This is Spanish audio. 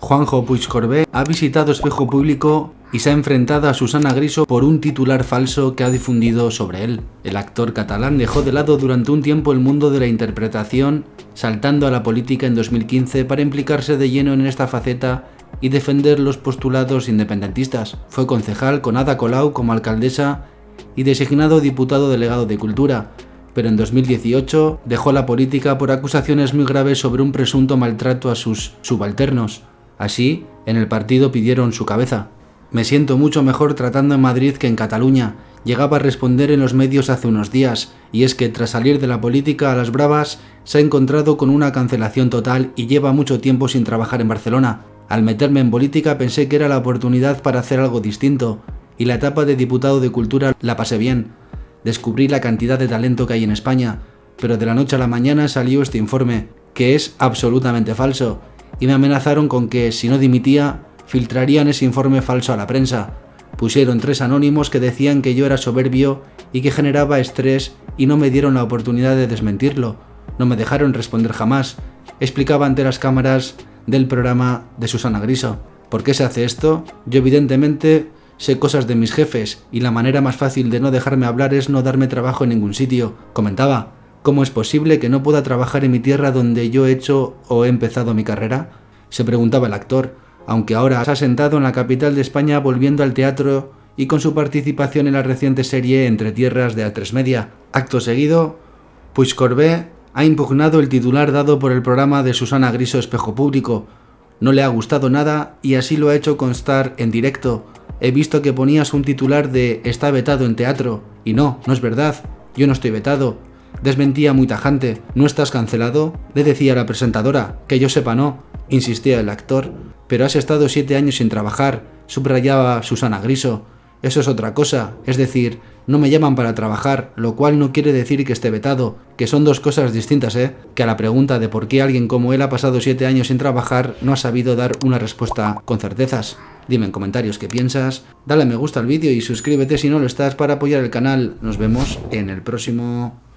Juanjo Puigcorbé ha visitado Espejo Público y se ha enfrentado a Susana Griso por un titular falso que ha difundido sobre él. El actor catalán dejó de lado durante un tiempo el mundo de la interpretación, saltando a la política en 2015 para implicarse de lleno en esta faceta y defender los postulados independentistas. Fue concejal con Ada Colau como alcaldesa y designado diputado delegado de Cultura, pero en 2018 dejó la política por acusaciones muy graves sobre un presunto maltrato a sus subalternos. Así, en el partido pidieron su cabeza. Me siento mucho mejor tratando en Madrid que en Cataluña, llegaba a responder en los medios hace unos días, y es que tras salir de la política a las bravas, se ha encontrado con una cancelación total y lleva mucho tiempo sin trabajar en Barcelona. Al meterme en política pensé que era la oportunidad para hacer algo distinto, y la etapa de diputado de Cultura la pasé bien. Descubrí la cantidad de talento que hay en España, pero de la noche a la mañana salió este informe, que es absolutamente falso, y me amenazaron con que, si no dimitía, filtrarían ese informe falso a la prensa. Pusieron 3 anónimos que decían que yo era soberbio y que generaba estrés y no me dieron la oportunidad de desmentirlo. No me dejaron responder jamás, explicaba ante las cámaras del programa de Susana Griso. ¿Por qué se hace esto? Yo evidentemente sé cosas de mis jefes y la manera más fácil de no dejarme hablar es no darme trabajo en ningún sitio, comentaba. ¿Cómo es posible que no pueda trabajar en mi tierra donde yo he hecho o he empezado mi carrera? Se preguntaba el actor, aunque ahora se ha sentado en la capital de España volviendo al teatro y con su participación en la reciente serie Entre Tierras de A3 Media. Acto seguido, Puigcorbé ha impugnado el titular dado por el programa de Susana Griso Espejo Público. No le ha gustado nada y así lo ha hecho constar en directo. He visto que ponías un titular de "está vetado en teatro", y no es verdad, yo no estoy vetado. Desmentía muy tajante. ¿No estás cancelado?, le decía la presentadora. Que yo sepa no, insistía el actor. Pero has estado 7 años sin trabajar, subrayaba Susana Griso. Eso es otra cosa, es decir, no me llaman para trabajar, lo cual no quiere decir que esté vetado, que son dos cosas distintas, que a la pregunta de por qué alguien como él ha pasado 7 años sin trabajar no ha sabido dar una respuesta con certezas. Dime en comentarios qué piensas, dale a me gusta al vídeo y suscríbete si no lo estás para apoyar el canal. Nos vemos en el próximo